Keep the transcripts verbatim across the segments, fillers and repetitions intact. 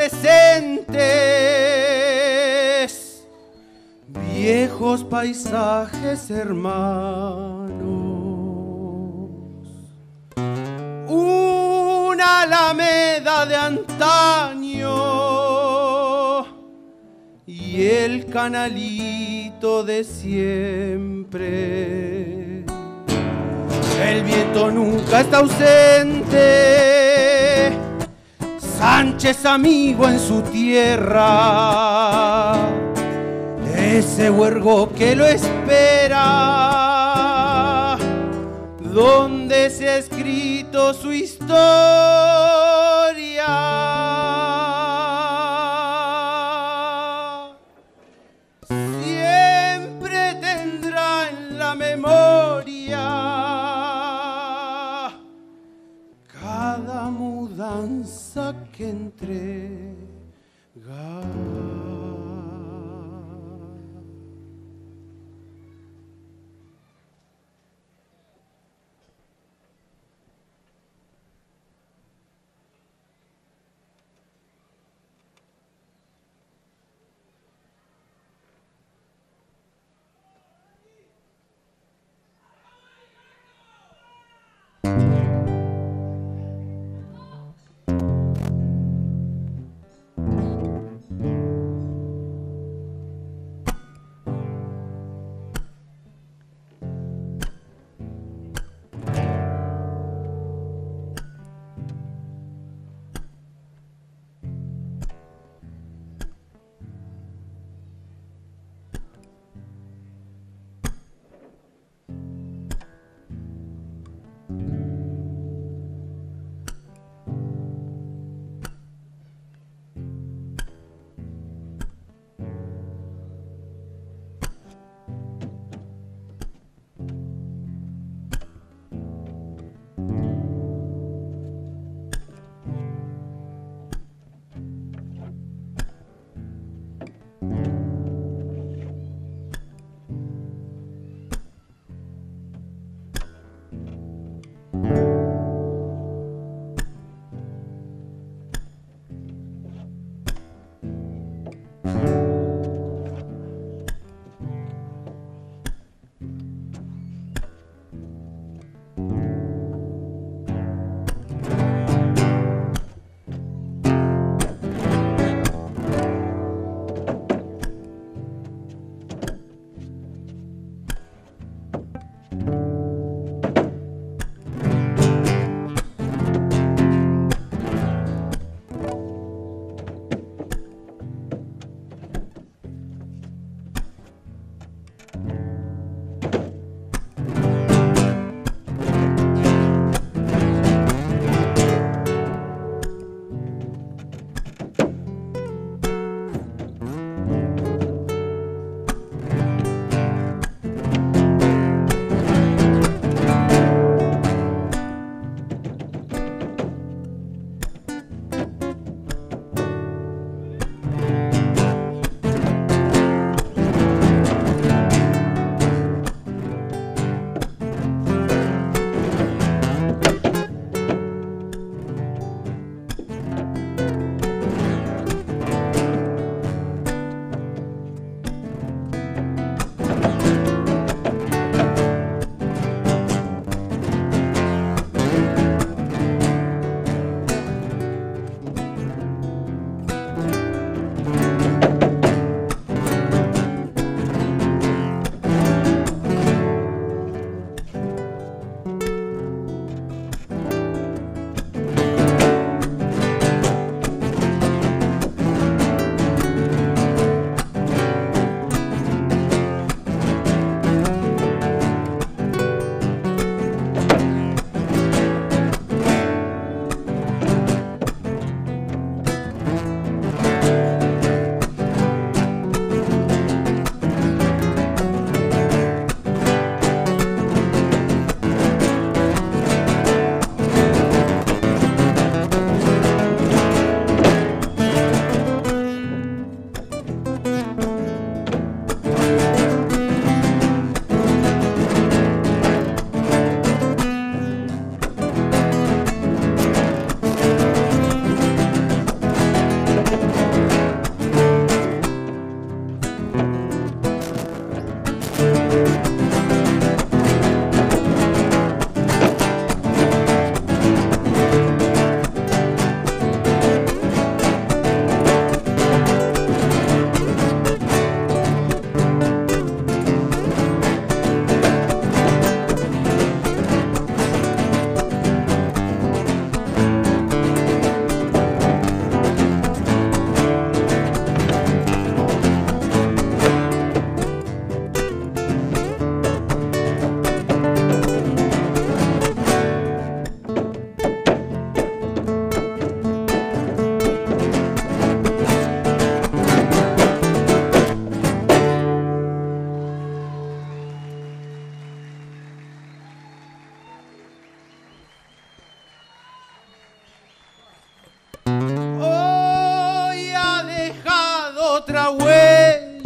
presentes, viejos paisajes hermanos, una alameda de antaño y el canalito de siempre. El viento nunca está ausente, Sánchez amigo en su tierra, ese huergo que lo espera, donde se ha escrito su historia. Siempre tendrá en la memoria cada mudanza que entrega.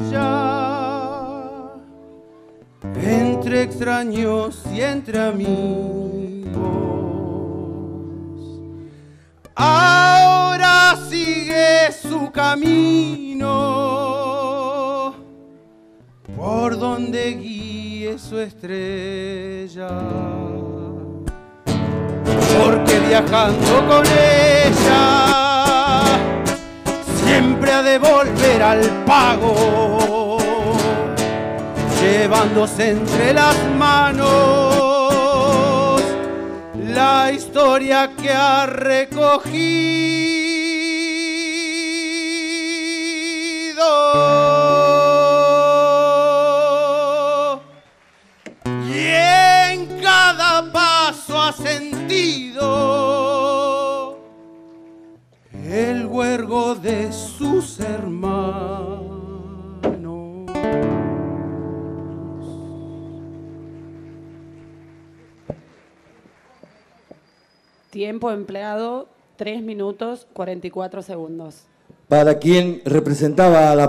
estrella, entre extraños y entre amigos. Ahora sigue su camino por donde guíe su estrella, porque viajando con ella siempre ha de volver al pago, llevándose entre las manos la historia que ha recogido, y en cada paso ha sentido el huergo de sus hermanos. Tiempo empleado, tres minutos cuarenta y cuatro segundos. Para quien representaba a la